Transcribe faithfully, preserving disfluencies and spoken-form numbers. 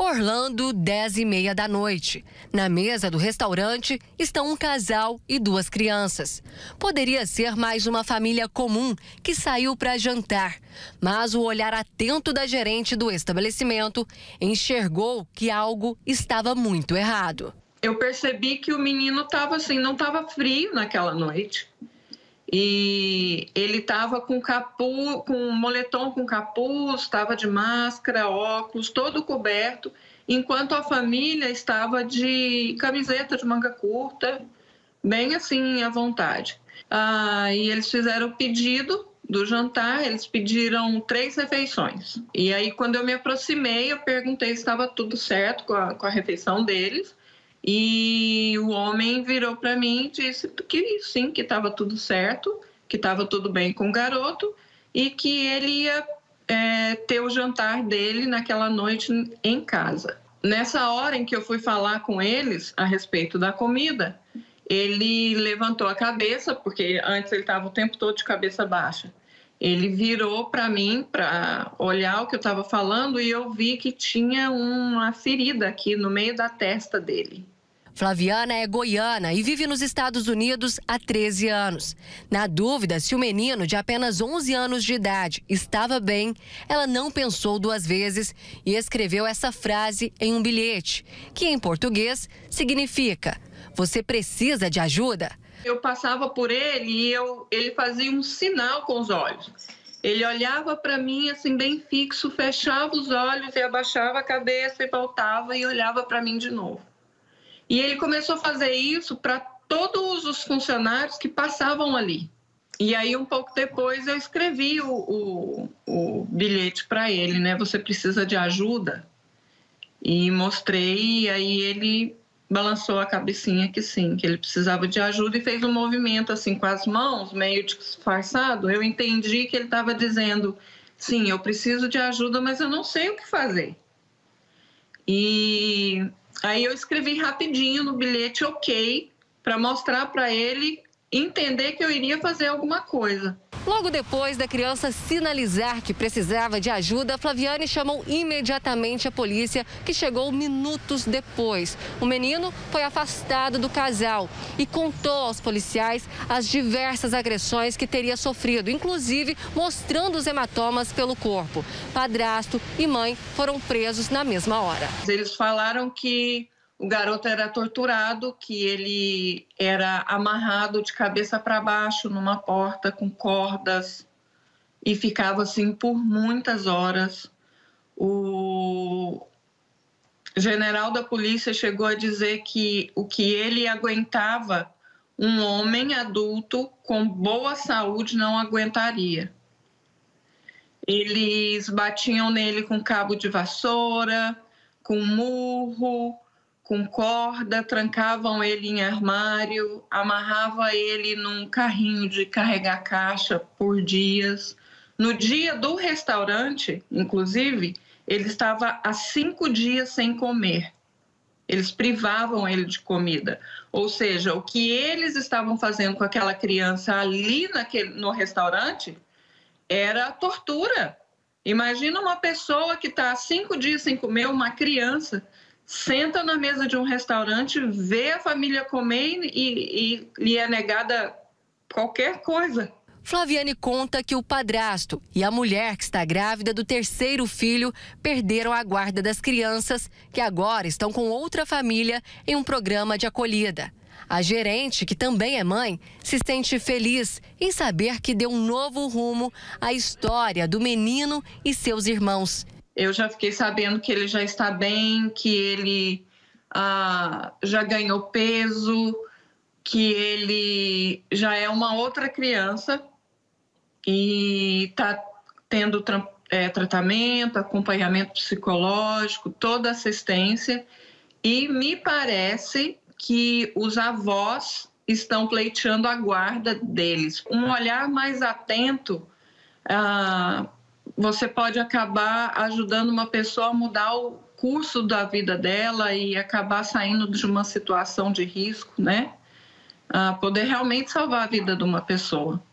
Orlando, dez e meia da noite. Na mesa do restaurante estão um casal e duas crianças. Poderia ser mais uma família comum que saiu para jantar, mas o olhar atento da gerente do estabelecimento enxergou que algo estava muito errado. Eu percebi que o menino estava assim, não estava frio naquela noite. E ele estava com capuz, com moletom com capuz, estava de máscara, óculos, todo coberto, enquanto a família estava de camiseta de manga curta, bem assim à vontade. Ah, e eles fizeram o pedido do jantar, eles pediram três refeições. E aí, quando eu me aproximei, eu perguntei se estava tudo certo com a, com a refeição deles. E o homem virou para mim e disse que sim, que estava tudo certo, que estava tudo bem com o garoto e que ele ia é, ter o jantar dele naquela noite em casa. Nessa hora em que eu fui falar com eles a respeito da comida, ele levantou a cabeça, porque antes ele estava o tempo todo de cabeça baixa. Ele virou para mim para olhar o que eu estava falando e eu vi que tinha uma ferida aqui no meio da testa dele. Flaviana é goiana e vive nos Estados Unidos há treze anos. Na dúvida se o menino de apenas onze anos de idade estava bem, ela não pensou duas vezes e escreveu essa frase em um bilhete, que em português significa: "Você precisa de ajuda?" Eu passava por ele e eu, ele fazia um sinal com os olhos. Ele olhava para mim assim bem fixo, fechava os olhos e abaixava a cabeça e voltava e olhava para mim de novo. E ele começou a fazer isso para todos os funcionários que passavam ali. E aí, um pouco depois, eu escrevi o, o, o bilhete para ele, né? Você precisa de ajuda? E mostrei, e aí ele balançou a cabecinha que sim, que ele precisava de ajuda e fez um movimento assim com as mãos, meio disfarçado. Eu entendi que ele estava dizendo, sim, eu preciso de ajuda, mas eu não sei o que fazer. E aí eu escrevi rapidinho no bilhete ok, para mostrar para ele entender que eu iria fazer alguma coisa. Logo depois da criança sinalizar que precisava de ajuda, Flaviane chamou imediatamente a polícia, que chegou minutos depois. O menino foi afastado do casal e contou aos policiais as diversas agressões que teria sofrido, inclusive mostrando os hematomas pelo corpo. Padrasto e mãe foram presos na mesma hora. Eles falaram que o garoto era torturado, que ele era amarrado de cabeça para baixo numa porta com cordas e ficava assim por muitas horas. O general da polícia chegou a dizer que o que ele aguentava, um homem adulto com boa saúde não aguentaria. Eles batiam nele com cabo de vassoura, com murro, com corda, trancavam ele em armário, amarrava ele num carrinho de carregar caixa por dias. No dia do restaurante, inclusive, ele estava há cinco dias sem comer. Eles privavam ele de comida. Ou seja, o que eles estavam fazendo com aquela criança ali naquele, no restaurante era tortura. Imagina uma pessoa que está há cinco dias sem comer, uma criança, senta na mesa de um restaurante, vê a família comer e, e lhe é negada qualquer coisa. Flaviane conta que o padrasto e a mulher que está grávida do terceiro filho perderam a guarda das crianças, que agora estão com outra família em um programa de acolhida. A gerente, que também é mãe, se sente feliz em saber que deu um novo rumo à história do menino e seus irmãos. Eu já fiquei sabendo que ele já está bem, que ele ah, já ganhou peso, que ele já é uma outra criança e está tendo tra é, tratamento, acompanhamento psicológico, toda assistência. E me parece que os avós estão pleiteando a guarda deles. Um olhar mais atento, ah, você pode acabar ajudando uma pessoa a mudar o curso da vida dela e acabar saindo de uma situação de risco, né? Ah, poder realmente salvar a vida de uma pessoa.